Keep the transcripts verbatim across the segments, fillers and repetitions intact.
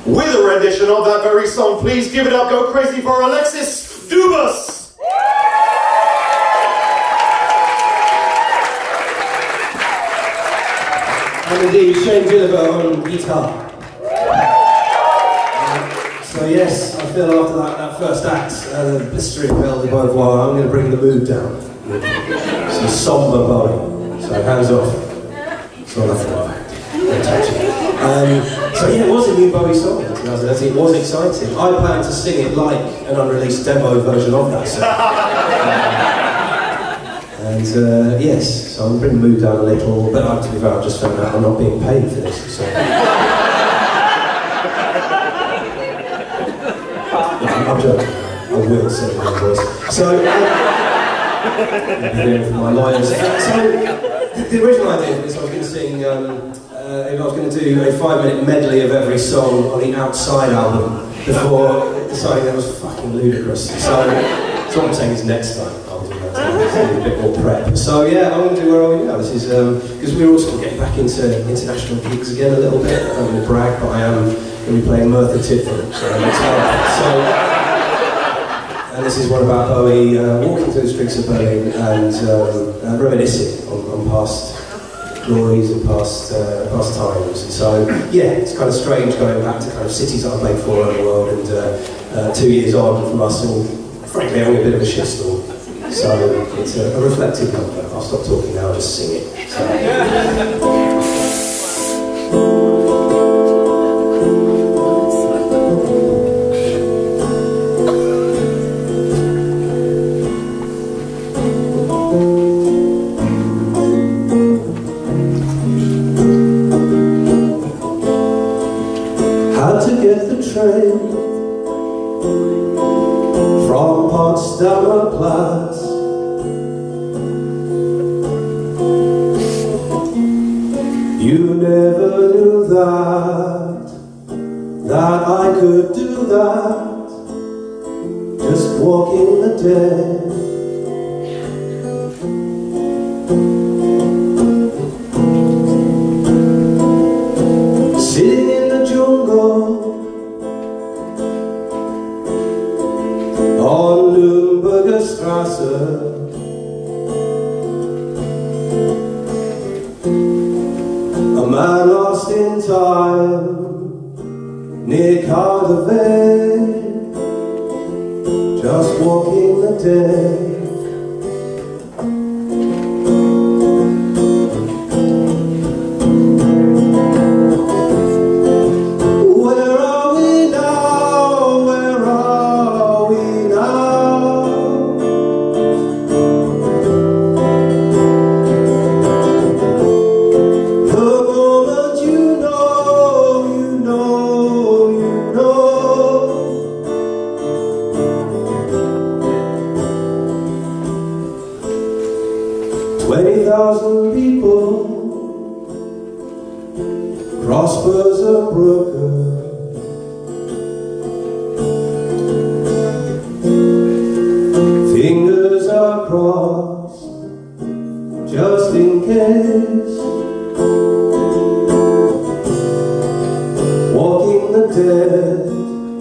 with a rendition of that very song. Please give it up, go crazy for Alexis Dubus! And indeed, Shane Gilliver on guitar. So yes, I feel after that, that first act, uh, the blistering bell de Beauvoir, I'm going to bring the mood down. Some somber Bowie. So hands off. It's not nothing like that. Um, so yeah, it was a new Bowie song in two thousand eighteen. It was exciting. I planned to sing it like an unreleased demo version of that song. And uh, yes, so I'm bringing the mood down a little, but uh, to be fair, I've just found out I'm not being paid for this. So. I'm joking. I will say my voice. So, uh, for my lawyers. Uh, so, the original idea for this, I was going to sing, um, uh, I was going to do a five-minute medley of every song on the Outside album before deciding that was fucking ludicrous. So, so what I'm saying is next time I'll do that. So a bit more prep. So yeah, I'm going to do Where Are We Now? This is because um, we're also getting back into international gigs again a little bit. I'm going to brag, but I am going to be playing Merthyr Tydfil. So next time. So. And this is one about Bowie uh, walking through the streets of Berlin and um, uh, reminiscing on, on past glories and past uh, past times. And so, yeah, it's kind of strange going back to kind of cities that I've played for around the world. And uh, uh, two years on from us all, frankly, having a bit of a shitstorm. So it's a, a reflective number. I'll stop talking now, I'll just sing it. So. Train from Potsdamer Platz. You never knew that, that I could do that, just walking the dead. Sitting in the jungle on Nürnberger Straße, a man lost in time, near Cabaret, just walking the dead. twenty thousand people, Prospers and Brooker, fingers are crossed, just in case, walking the dead.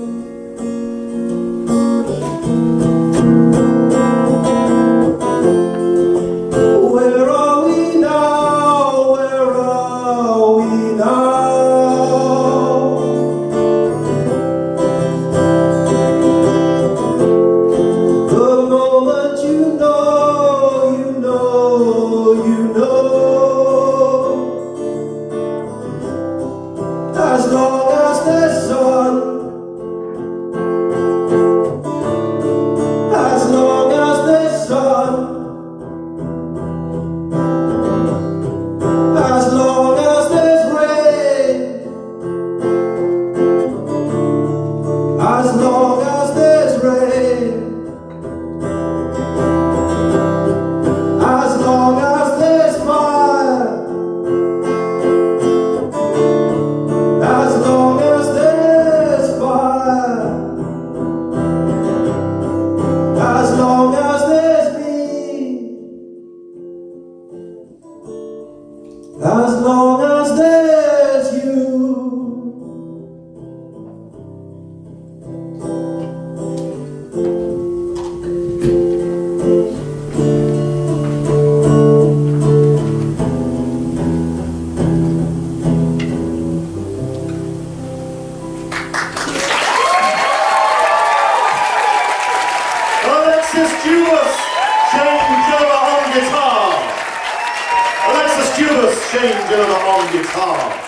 As long as there's sun, as long as there's sun, as long as there's rain, as long as there's rain, as long as there's fire, as long Gilliver on guitar.